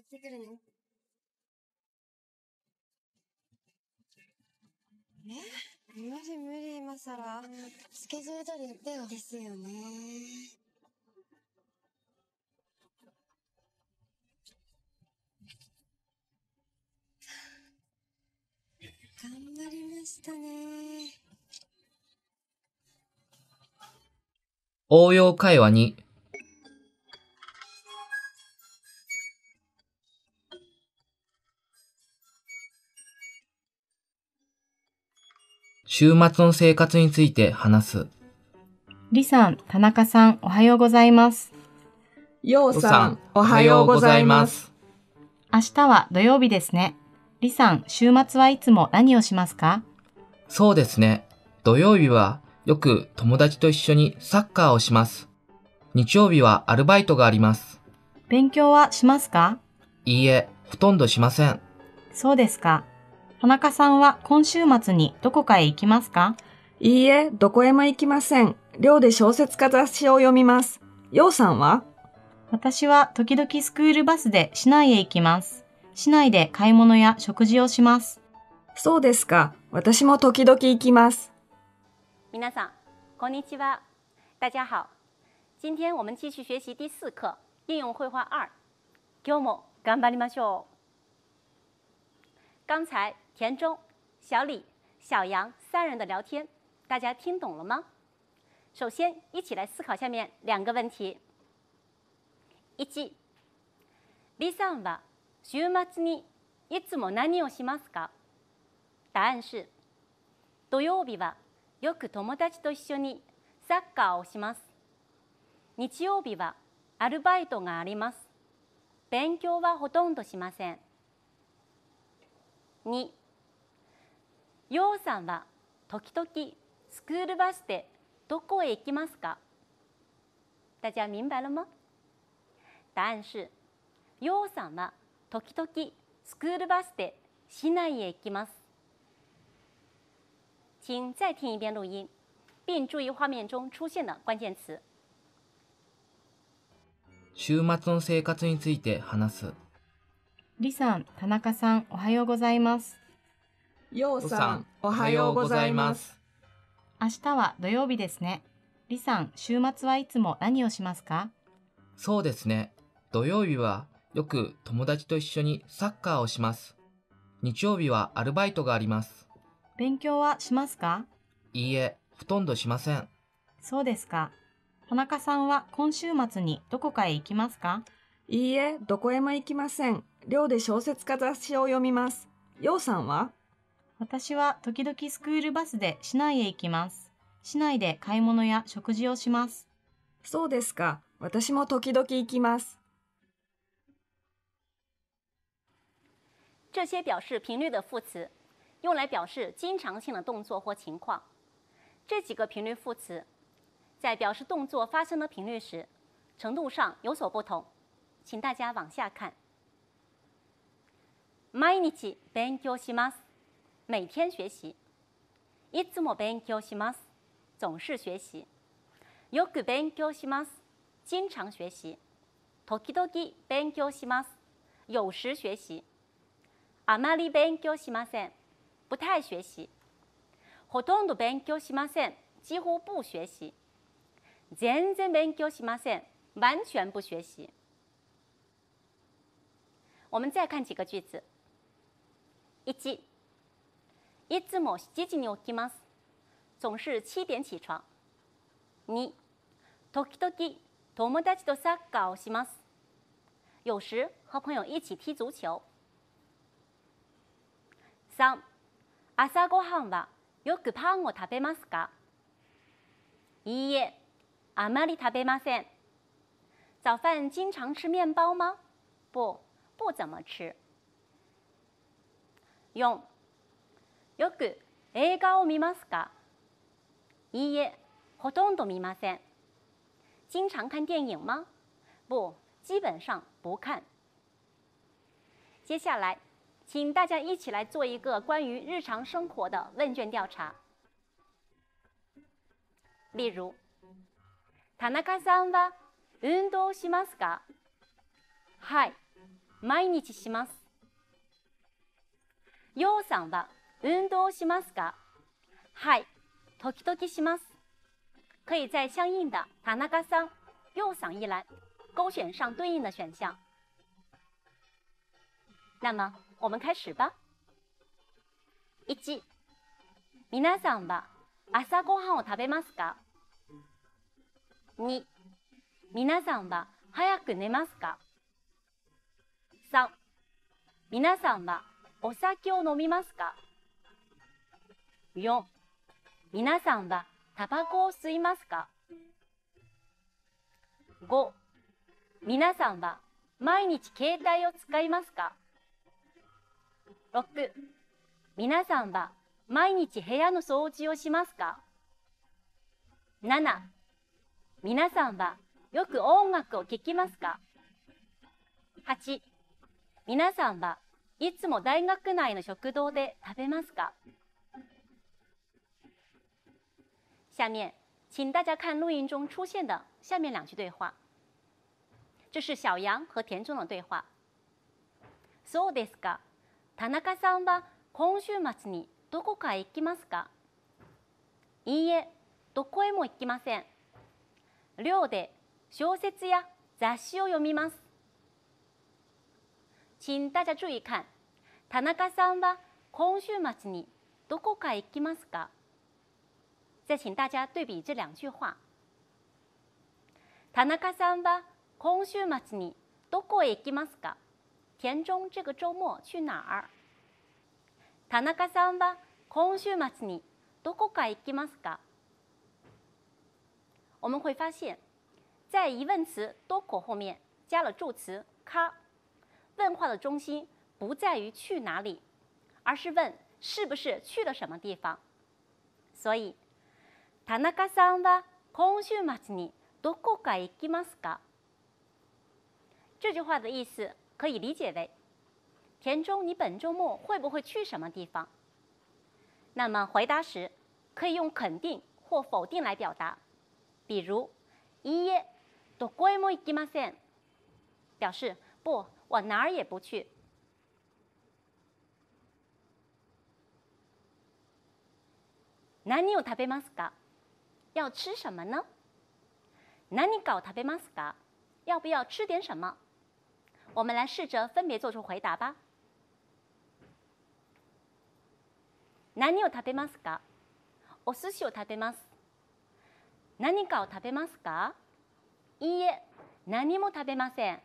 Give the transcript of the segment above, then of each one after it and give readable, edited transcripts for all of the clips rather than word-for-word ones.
ってくるね。無理、今さら。スケジュール通りやってよ。ですよね。頑張りましたね。 応用会話に週末の生活について話す。 李さん、田中さん、おはようございます。 陽さん、おはようございます。 明日は土曜日ですね。李さん、週末はいつも何をしますか？ そうですね。土曜日はよく友達と一緒にサッカーをします。日曜日はアルバイトがあります。 勉強はしますか？ いいえ、ほとんどしません。 そうですか。田中さんは今週末にどこかへ行きますか？ いいえ、どこへも行きません。寮で小説か雑誌を読みます。陽さんは？ 私は時々スクールバスで市内へ行きます。市内で買い物や食事をします。 そうですか。私も時々行きます。 皆さん、こんにちは。大家好。今天我们继续学习第4课应用绘画2。今日も頑張りましょう。刚才田中、小李、小杨3人的聊天，大家听懂了吗？首先，一起来思考下面2个问题。1、李さんは週末にいつも何をしますか？答案是、土曜日はよく友達と一緒にサッカーをします。日曜日はアルバイトがあります。勉強はほとんどしません。2、陽さんは時々スクールバスでどこへ行きますか？大家明白了吗？答案是、陽さんは時々スクールバスで市内へ行きます。请再听一遍录音，并注意画面中出现的关键词。 週末の生活について話す。 李さん、田中さん、おはようございます。 陽さん、おはようございます。 明日は土曜日ですね。李さん、週末はいつも何をしますか？ そうですね。土曜日はよく友達と一緒にサッカーをします。日曜日はアルバイトがあります。 勉強はしますか？ いいえ、ほとんどしません。 そうですか。田中さんは今週末にどこかへ行きますか？ いいえ、どこへも行きません。寮で小説か雑誌を読みます。陽さんは？ 私は時々スクールバスで市内へ行きます。市内で買い物や食事をします。 そうですか。私も時々行きます。 这些表示频率的副词，用来表示经常性的动作或情况。这几个频率副词，在表示动作发生的频率时，程度上有所不同。请大家往下看。毎日勉強します。每天学习。いつも勉強します。总是学习。よく勉強します。经常学习。時々勉強します。有时学习。あまり勉強しません。不太学习。ほとんど勉強しません。几乎不学习。全然勉強しません。完全不学习。我们再看几个句子。1、いつも7時に起きます。总是7点起床。2、時々友達とサッカーをします。有时和朋友一起踢足球。3、朝ごはんはよくパンを食べますか？いいえ、あまり食べません。早饭经常吃面包吗？不怎么吃。4、よく映画を見ますか？いいえ、ほとんど見ません。经常看电影吗？不，基本上不看。接下来，请大家一起来做一个关于日常生活的问卷调查。例如、田中さんは運動しますか？はい、 毎日します。ようさんは運動しますか？はい、時々します。可以在相应的田中さん、ようさん一栏勾选上对应的选项。那么我们开始吧。1、皆さんは朝ごはんを食べますか？ 2、皆さんは早く寝ますか？ 3、皆さんはお酒を飲みますか？ 4、皆さんはタバコを吸いますか？ 5、皆さんは毎日携帯を使いますか？ 6、皆さんは毎日部屋の掃除をしますか？ 7、皆さんはよく音楽を聴きますか？ 8、皆さんはいつも大学内の食堂で食べますか？下面，请大家看录音中出现的下面2句对话。这是小杨和田中的对话。そうですか。田中さんは今週末にどこかへ行きますか？いいえ、どこへも行きません。寮で小説や雑誌を読みます。请大家注意看，田中さんは今週末にどこかへ行きますか？再请大家对比这2句话。田中さんは今週末にどこへ行きますか？田中这个周末去哪儿？田中さんは今週末にどこかへ行きますか？我们会发现，在疑问词どこ后面加了助词か，问话的中心不在于去哪里，而是问是不是去了什么地方。所以，田中さんは今週末にどこかへ行きますか？这句话的意思可以理解为：田中，你本周末会不会去什么地方？那么回答时可以用肯定或否定来表达，比如いいえ、どこへも行きません，表示不，我哪儿也不去。何を食べますか？要吃什么呢？何かを食べますか？要不要吃点什么？我们来试着分别做出回答吧。何を食べますか？お寿司を食べます。何かを食べますか？いいえ、何も食べません。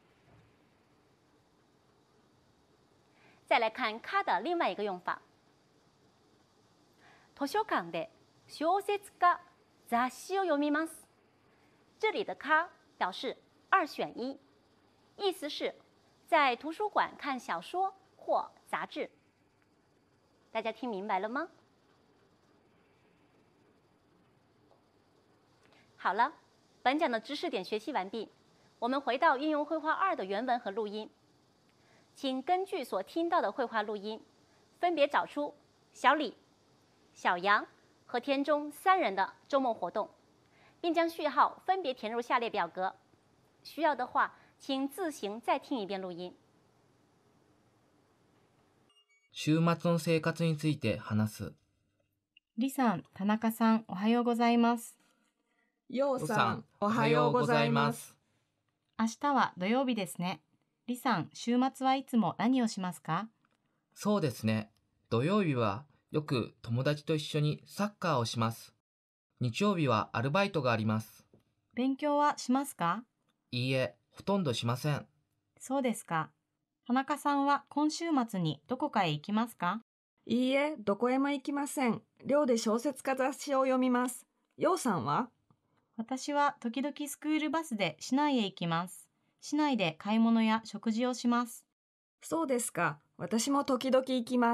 再来看か的另外一个用法。図書館で小説か雑誌を読みます。这里的か表示2选1，意思是在图书馆看小说或杂志。大家听明白了吗？好了，本讲的知识点学习完毕，我们回到应用绘画2的原文和录音。请根据所听到的绘画录音，分别找出小李、小杨和田中3人的周末活动，并将序号分别填入下列表格。需要的话，请自行再听一遍录音。 週末の生活について話す。 李さん、田中さん、おはようございます。 ようよさん、おはようございます。 明日は土曜日ですね。李さん、週末はいつも何をしますか？ そうですね。土曜日はよく友達と一緒にサッカーをします。日曜日はアルバイトがあります。 勉強はしますか？ いいえ、ほとんどしません。 そうですか。田中さんは今週末にどこかへ行きますか？ いいえ、どこへも行きません。寮で小説か雑誌を読みます。ようさんは？ 私は時々スクールバスで市内へ行きます。市内で買い物や食事をします。 そうですか。私も時々行きます。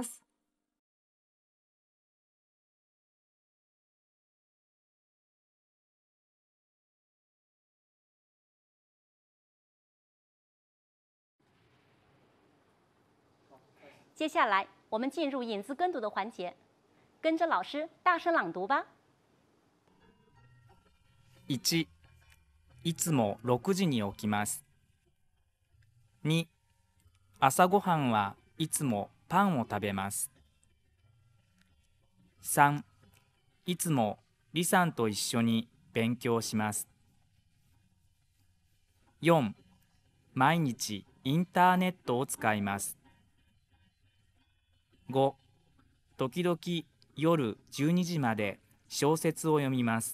接下来，我们进入引字跟读的环节，跟着老师大声朗读吧。 1、いつも6時に起きます。2、 朝ごはんはいつもパンを食べます。3、いつも李さんと一緒に勉強します。4、毎日インターネットを使います。5、時々夜12時まで小説を読みます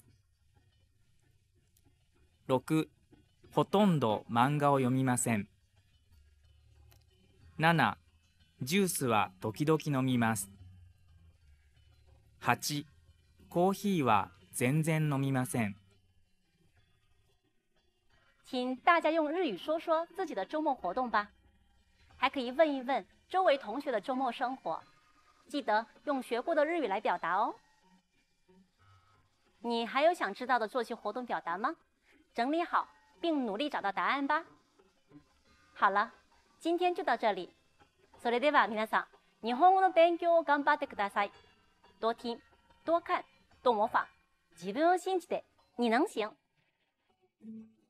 。6、ほとんど漫画を読みません。7、ジュースは時々飲みます。8、コーヒーは全然飲みません。 请大家用日语说说自己的周末活动吧，还可以问一问周围同学的周末生活，记得用学过的日语来表达哦。你还有想知道的作息活动表达吗？整理好并努力找到答案吧。好了，今天就到这里。それでは皆さん、日本語の勉強を頑張ってください。多听、多看、多模仿，自分を信じて，你能行。